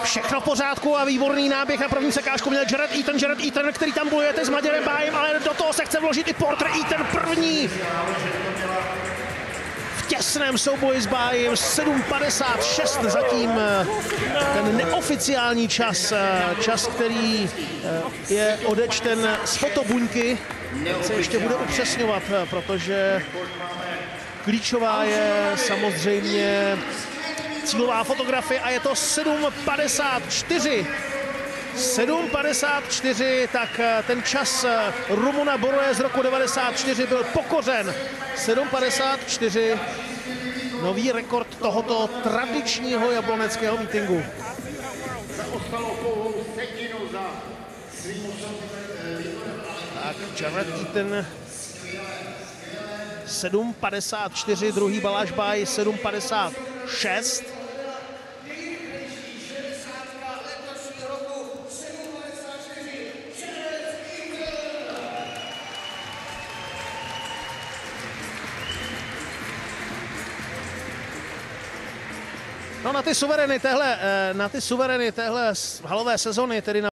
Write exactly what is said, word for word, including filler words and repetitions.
Všechno v pořádku a výborný náběh na první sekážku měl Jared Eaton, Jared Eaton, který tam bojuje s Matějem Bájem, ale do toho se chce vložit i Porter Eaton první. V těsném souboji s Bájem sedm padesát šest zatím ten neoficiální čas, čas, který je odečten z fotobuňky, se ještě bude upřesňovat, protože klíčová je samozřejmě cílová fotografie a je to sedm padesát čtyři. sedm padesát čtyři, tak ten čas Rumuna Boroje z roku devadesát čtyři byl pokořen. sedm padesát čtyři, nový rekord tohoto tradičního jabloneckého meetingu. Tak Jared Eaton sedm padesát čtyři, druhý Balázs Báj sedm padesát šest. No na ty suvereny téhle, na ty suvereny téhle halové sezony, tedy na